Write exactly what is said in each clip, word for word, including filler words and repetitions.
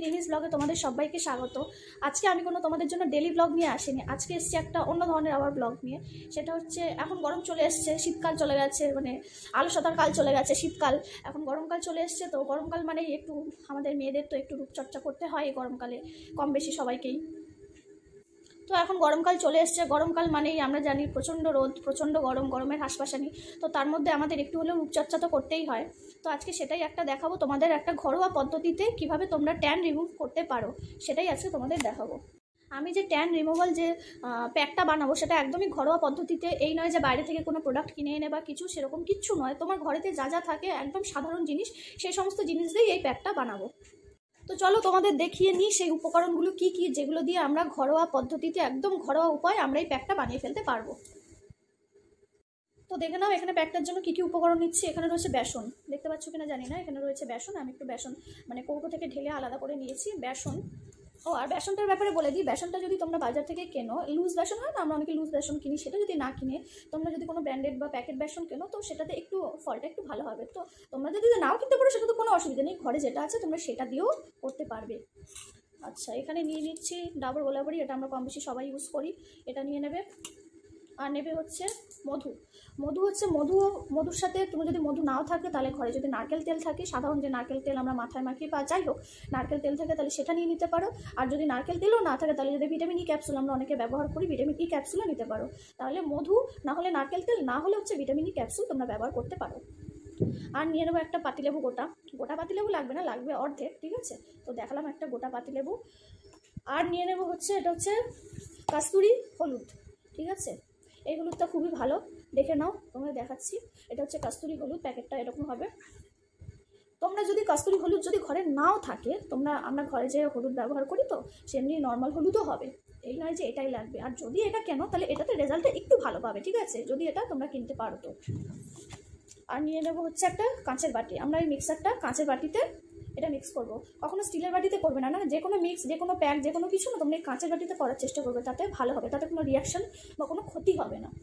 রিনিস ব্লগে তোমাদের সবাইকে স্বাগত। আজকে আমি কোনো তোমাদের জন্য ডেলি ব্লগ নিয়ে আসিনি, আজকে এসেছি একটা অন্য ধরনের আবার ব্লগ নিয়ে। সেটা হচ্ছে এখন গরম চলে এসছে, শীতকাল চলে গেছে, মানে আলস্যতার কাল চলে গেছে, শীতকাল এখন গরমকাল চলে এসছে। তো গরমকাল মানেই একটু আমাদের মেয়েদের তো একটু রূপচর্চা করতে হয় এই গরমকালে, কম বেশি সবাইকেই। তো এখন গরমকাল চলে এসছে, গরমকাল মানেই আমরা জানি প্রচণ্ড রোদ, প্রচণ্ড গরম, গরমের হাসপাসানি। তো তার মধ্যে আমাদের একটু হলেও রূপচর্চা তো করতেই হয়। তো আজকে সেটাই একটা দেখাবো তোমাদের, একটা ঘরোয়া পদ্ধতিতে কিভাবে তোমরা ট্যান রিমুভ করতে পারো সেটাই আজকে তোমাদের দেখাবো। আমি যে ট্যান রিমুভাল যে প্যাকটা বানাবো সেটা একদমই ঘরোয়া পদ্ধতিতে, এই নয় যে বাইরে থেকে কোনো প্রোডাক্ট কিনে এনে বা কিছু, সেরকম কিচ্ছু নয়। তোমার ঘরেতে যা যা থাকে একদম সাধারণ জিনিস, সেই সমস্ত জিনিস দিয়েই এই প্যাকটা বানাবো। তো চলো তোমাদের দেখিয়ে নিই সেই উপকরণগুলো কি কি, যেগুলো দিয়ে আমরা ঘরোয়া পদ্ধতিতে একদম ঘরোয়া উপায় আমরা এই প্যাকটা বানিয়ে ফেলতে পারবো। তো দেখে নাও এখানে প্যাকটার জন্য কী কী উপকরণ নিচ্ছি। এখানে রয়েছে বেসন, দেখতে পাচ্ছ কিনা জানি না, এখানে রয়েছে বেসন। আমি একটু বেসন মানে কৌটো থেকে ঢেলে আলাদা করে নিয়েছি বেসন। ও আর বেসনটার ব্যাপারে বলে দিই, বেসনটা যদি তোমরা বাজার থেকে কেনো, লুজ বেসন হয় না, আমরা অনেকে লুজ বেসন কিনি, সেটা যদি না কিনে তোমরা যদি কোনো ব্র্যান্ডেড বা প্যাকেট বেসন কেনো তো সেটাতে একটু ফলটা একটু ভালো হবে। তো তোমরা যদি নাও কিনতে পারো সেটা তো কোনো অসুবিধা নেই, ঘরে যেটা আছে তোমরা সেটা দিয়েও করতে পারবে। আচ্ছা, এখানে নিয়ে নিচ্ছি ডাবর গোলাবাড়ি, এটা আমরা কম বেশি সবাই ইউজ করি, এটা নিয়ে নেবে। আর নেবে হচ্ছে মধু। মধু হচ্ছে মধু মধুর সাথে তুমি যদি মধু নাও থাকে তাহলে ঘরে যদি নারকেল তেল থাকে, সাধারণ যে নারকেল তেল আমরা মাথায় মাখি বা যাই হোক নারকেল তেল থাকে তাহলে সেটা নিয়ে নিতে পারো। আর যদি নারকেল তেলও না থাকে তাহলে যদি ভিটামিন ই ক্যাপসুল আমরা অনেকে ব্যবহার করি, ভিটামিন ই ক্যাপসুলও নিতে পারো। তাহলে মধু না হলে নারকেল তেল, না হলে হচ্ছে ভিটামিন ই ক্যাপসুল তোমরা ব্যবহার করতে পারো। আর নিয়ে নেবো একটা পাতিলেবু, গোটা গোটা পাতিলেবু লাগবে না, লাগবে অর্ধেক, ঠিক আছে। তো দেখালাম একটা গোটা পাতিলেবু। আর নিয়ে নেবো হচ্ছে এটা হচ্ছে কাস্তুরি হলুদ, ঠিক আছে। এই হলুদটা খুবই ভালো, দেখে নাও, তোমরা দেখাচ্ছি। এটা হচ্ছে কাস্তুরি হলুদ, প্যাকেটটা এরকম হবে। তোমরা যদি কাস্তুরি হলুদ যদি ঘরে নাও থাকে, তোমরা আমরা ঘরে যে হলুদ ব্যবহার করি তো সেমনি নর্মাল হলুদও হবে, এই নয় যে এটাই লাগবে। আর যদি এটা কেন তাহলে এটাতে রেজাল্টটা একটু ভালো পাবে, ঠিক আছে, যদি এটা তোমরা কিনতে পারো তো। আর নিয়ে নেবো হচ্ছে একটা কাঁচের বাটি, আমরা এই মিক্সারটা কাঁচের বাটিতে এটা মিক্স করবো। কখনো স্টিলের বাটিতে করবে না, না যে কোনো মিক্স, যে কোনো প্যাক, যে কোনো কিছু না তোমরা এই কাঁচের বাটিতে করার চেষ্টা করবে, তাতে ভালো হবে, তাতে কোনো রিয়াকশন বা কোনো ক্ষতি হবে না।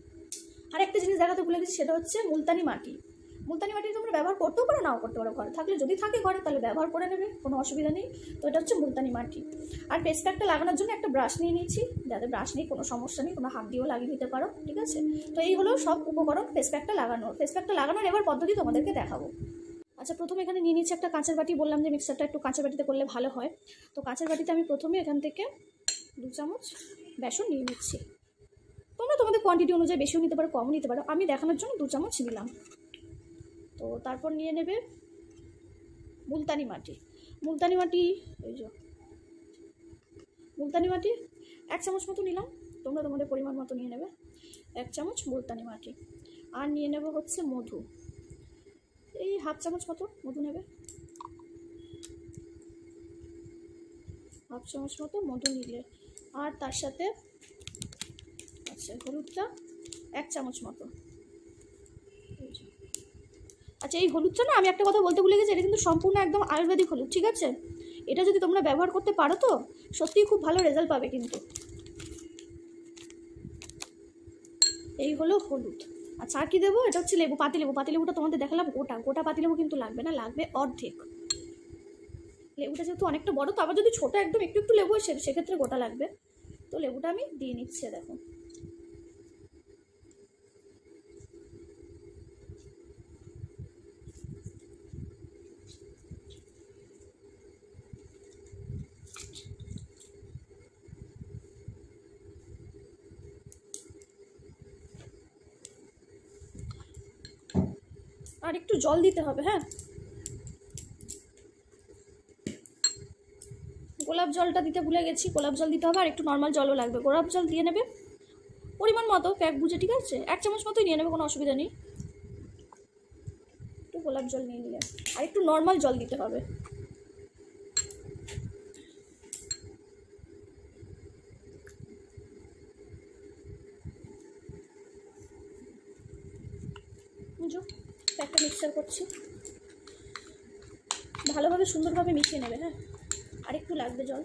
আর একটা জিনিস দেখাতে ভুলে গেছি, সেটা হচ্ছে মুলতানি মাটি। মুলতানি মাটি তোমরা ব্যবহার করতেও পারো, নাও করতে পারো, ঘরে থাকলে যদি থাকে ঘরে তাহলে ব্যবহার করে নেবে, কোনো অসুবিধা নেই। তো এটা হচ্ছে মুলতানি মাটি। আর ফেস প্যাকটা লাগানোর জন্য একটা ব্রাশ নিয়ে নিয়েছি, যাদের ব্রাশ নেই কোনো সমস্যা নেই, কোনো হাত দিয়েও লাগিয়ে নিতে পারো, ঠিক আছে। তো এই হলো সব উপকরণ ফেস প্যাকটা লাগানোর। ফেস প্যাকটা লাগানোর এবার পদ্ধতি তোমাদেরকে দেখাবো। আচ্ছা, প্রথমে এখানে নিয়ে নিচ্ছি একটা কাঁচের বাটি, বললাম যে মিক্সারটা একটু কাঁচের বাটিতে করলে ভালো হয়। তো কাঁচের বাটিতে আমি প্রথমে এখান থেকে দু চামচ বেসন নিয়ে নিচ্ছি। তোমরা তোমাদের কোয়ান্টিটি অনুযায়ী বেশিও নিতে পারো, কমও নিতে পারো, আমি দেখানোর জন্য দু চামচ নিলাম। তো তারপর নিয়ে নেবে মুলতানি মাটি। মুলতানি মাটি এই যে মুলতানি মাটি এক চামচ মতো নিলাম, তোমরা তোমাদের পরিমাণ মতো নিয়ে নেবে, এক চামচ মুলতানি মাটি। আর নিয়ে নেব হচ্ছে মধু, এই হাফ চামচ মতো মধু নেবে, হাফ চামচ মতো মধু নিলে। আর তার সাথে আচ্ছা হলুদটা এক চামচ মতো। আচ্ছা, এই হলুদটা না আমি একটা কথা বলতে ভুলে গেছি, এটা কিন্তু সম্পূর্ণ একদম আয়ুর্বেদিক হলুদ, ঠিক আছে। এটা যদি তোমরা ব্যবহার করতে পারো তো সত্যিই খুব ভালো রেজাল্ট পাবে কিন্তু। এই হলো হলুদ। আচ্ছা, আর কি দেবো, এটা হচ্ছে লেবু, পাতিলেবু। পাতিলেবুটা তোমাদের দেখালাম গোটা, গোটা পাতিলেবু কিন্তু লাগবে না, লাগবে অর্ধেক। লেবুটা যেহেতু অনেকটা বড়, তো আবার যদি ছোটো একদম একটু একটু লেবু হয় সেক্ষেত্রে গোটা লাগবে। তো লেবুটা আমি দিয়ে নিচ্ছি, দেখো। আর একটু জল দিতে হবে, হ্যাঁ, গোলাপ জলটা দিতে ভুলে গেছি, গোলাপ জল দিতে হবে। আর একটু নর্মাল জলও লাগবে, গোলাপ জল দিয়ে নেবে পরিমাণ মতো, প্যাক বুঝে, ঠিক আছে, এক চামচ মতোই নিয়ে নেবে, কোনো অসুবিধা নেই। একটু গোলাপ জল নিয়ে নিলে আর একটু নর্মাল জল দিতে হবে। বুঝো, প্যাকটা মিক্সার করছি, ভালোভাবে সুন্দরভাবে মিশিয়ে নেবে, হ্যাঁ। আর একটু লাগবে জল।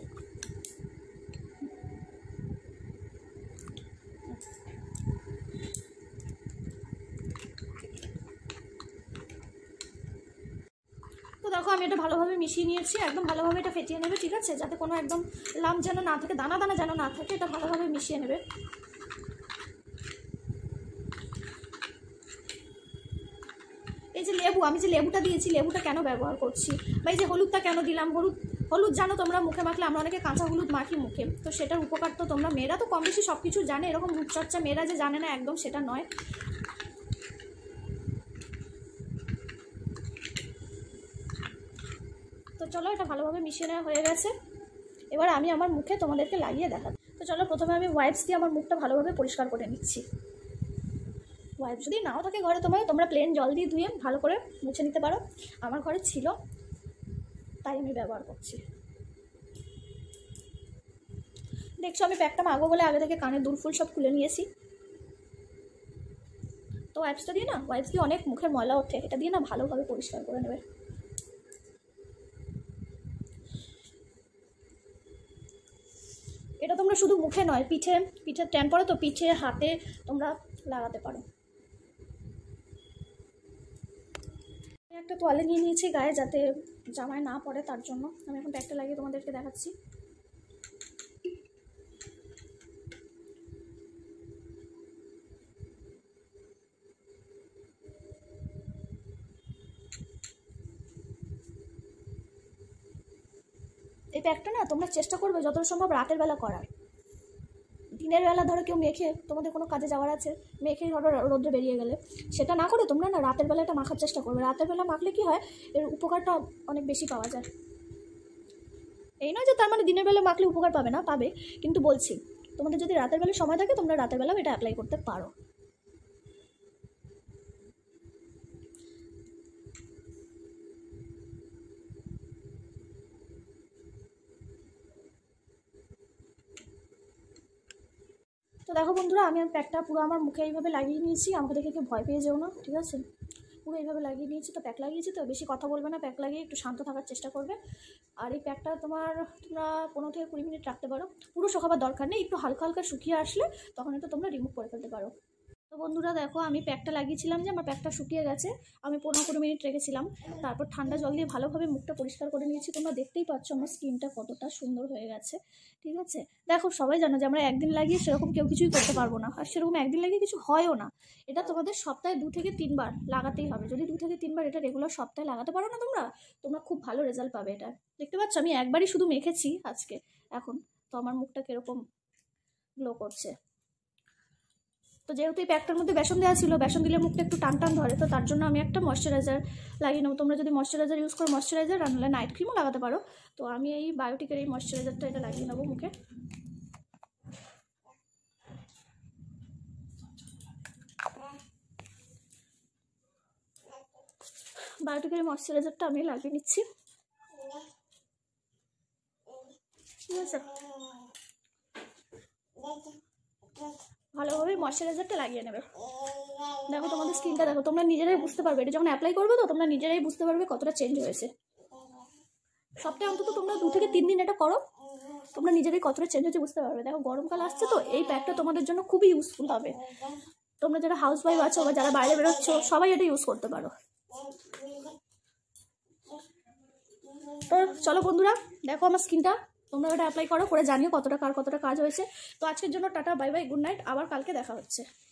তো দেখো দেখো আমি এটা ভালোভাবে মিশিয়ে নিয়েছি, একদম ভালোভাবে এটা ফেটিয়ে নেবে, ঠিক আছে, যাতে কোনো একদম লাম্প যেন না থাকে, দানা দানা যেন না থাকে, এটা ভালোভাবে মিশিয়ে নেবে। এই যে লেবু, আমি যে লেবুটা দিয়েছি, লেবুটা কেন ব্যবহার করছি, বা এই যে হলুদটা কেন দিলাম, হলুদ হলুদ জানো তোমরা মুখে মাখলে, আমরা অনেকে কাঁচা হলুদ মাখি মুখে, তো সেটার উপকার তো তোমরা মেয়েরা তো কম বেশি সব কিছু জানে, এরকম রূপচর্চা মেয়েরা যে জানে না একদম সেটা নয়। তো চলো এটা ভালোভাবে মিশিয়ে নেওয়া হয়ে গেছে, এবার আমি আমার মুখে তোমাদেরকে লাগিয়ে দেখাবো। তো চলো প্রথমে আমি ওয়াইপস দিয়ে আমার মুখটা ভালোভাবে পরিষ্কার করে নিচ্ছি। ওয়াইপস যদি নাও থাকে ঘরে তোমার, তোমরা প্লেন জল দিয়ে ধুয়ে ভালো করে মুছে নিতে পারো, আমার ঘরে ছিল তাই আমি ব্যবহার করছি। দেখছো আমি প্যাকটা মাগবো বলে আগে থেকে কানের দুল ফুল সব খুলে নিয়েছি। তো ওয়াইপসটা দিয়ে না, ওয়াইপস দিয়ে অনেক মুখের ময়লা ওঠে, এটা দিয়ে না ভালোভাবে পরিষ্কার করে নেবে। এটা তোমরা শুধু মুখে নয়, পিঠে পিঠে ট্যান পড়ে তো পিঠে হাতে তোমরা লাগাতে পারো। একটা তোয়ালে নিয়ে নিয়েছি গায়ে যাতে জামায় না পড়ে, তার জন্য আমি এখন প্যাকটা লাগিয়ে তোমাদেরকে দেখাচ্ছি। এই প্যাকটা না তোমরা চেষ্টা করবে যতটা সম্ভব রাতের বেলা করার। দিনের বেলা ধরো কেউ মেখে তোমাদের কোনো কাজে যাওয়ার আছে, মেখে ধরো রোদ্রে বেরিয়ে গেলে, সেটা না করে তোমরা না রাতের বেলা এটা মাখার চেষ্টা করবে। রাতের বেলা মাখলে কি হয়, এর উপকারটা অনেক বেশি পাওয়া যায়। এই নয় যে তার মানে দিনের বেলা মাখলে উপকার পাবে না, পাবে, কিন্তু বলছি তোমাদের যদি রাতের বেলা সময় থাকে তোমরা রাতের বেলাও এটা অ্যাপ্লাই করতে পারো। তো দেখো বন্ধুরা, আমি প্যাকটা পুরো আমার মুখে এইভাবে লাগিয়ে নিয়েছি, আমাকে দেখে কেউ ভয় পেয়ে যেও না, ঠিক আছে, পুরো এইভাবে লাগিয়ে নিয়েছি। তো প্যাক লাগিয়েছি তো বেশি কথা বলবে না, প্যাক লাগিয়ে একটু শান্ত থাকার চেষ্টা করবে। আর এই প্যাকটা তোমার তোমরা পনেরো থেকে কুড়ি মিনিট রাখতে পারো, পুরো শুকাবার দরকার নেই, একটু হালকা হালকা শুকিয়ে আসলে তখন এটা তোমরা রিমুভ করে ফেলতে পারো। তো বন্ধুরা দেখো আমি প্যাকটা লাগিয়েছিলাম যে আমার প্যাকটা শুকিয়ে গেছে, আমি পনেরো কুড়ি মিনিট রেখেছিলাম, তারপর ঠান্ডা জল দিয়ে ভালোভাবে মুখটা পরিষ্কার করে নিয়েছি। তোমরা দেখতেই পাচ্ছ আমার স্কিনটা কতটা সুন্দর হয়ে গেছে, ঠিক আছে। দেখো সবাই জানো যে আমরা একদিন লাগিয়ে সেরকম কেউ কিছুই করতে পারবো না, আর সেরকম একদিন লাগিয়ে কিছু হয়ও না। এটা তোমাদের সপ্তাহে দু থেকে তিনবার লাগাতেই হবে। যদি দু থেকে তিনবার এটা রেগুলার সপ্তাহে লাগাতে পারো না তোমরা, তোমরা খুব ভালো রেজাল্ট পাবে। এটা দেখতে পাচ্ছ আমি একবারই শুধু মেখেছি আজকে, এখন তো আমার মুখটা কীরকম গ্লো করছে। তো যেহেতু এই প্যাকটার মধ্যে বেসন দেওয়া ছিল, বেসন দিলে মুখটা একটু টান টান ধরে, তো তার জন্য আমি একটা ময়শ্চারাইজার লাগিয়ে নেবো। তোমরা যদি ময়শ্চারাইজার ইউজ করো ময়শ্চারাইজার, আর নাহলে নাইট ক্রিমও লাগাতে পারো। তো আমি এই বায়োটিকের এই ময়শ্চারাইজারটা এটা লাগিয়ে নেবো মুখে। বায়োটিকের ময়শ্চারাইজারটা আমি লাগিয়ে নিচ্ছি, ঠিক আছে। ভালোভাবে ময়শ্চারাইজারটা লাগিয়ে নেবে। দেখো তোমাদের স্কিনটা দেখো, তোমরা নিজেরাই বুঝতে পারবে, এটা যখন অ্যাপ্লাই করবে তো তোমরা নিজেরাই বুঝতে পারবে কতটা চেঞ্জ হয়েছে। সপ্তাহে অন্তত তোমরা দু থেকে তিন দিন এটা করো, তোমরা নিজেরাই কতটা চেঞ্জ হয়েছে বুঝতে পারবে। দেখো গরমকাল আসছে তো এই প্যাকটা তোমাদের জন্য খুবই ইউজফুল হবে। তোমরা যারা হাউস ওয়াইফ আছো বা যারা বাইরে বেরোচ্ছ সবাই এটা ইউজ করতে পারো। তো চলো বন্ধুরা, দেখো আমার স্কিনটা, তোমরা এটা অ্যাপ্লাই করো, করে জানিও কতটা কার কতটা কাজ হয়েছে। তো আজকের জন্য tata, bye bye, good night, আবার কালকে দেখা হচ্ছে।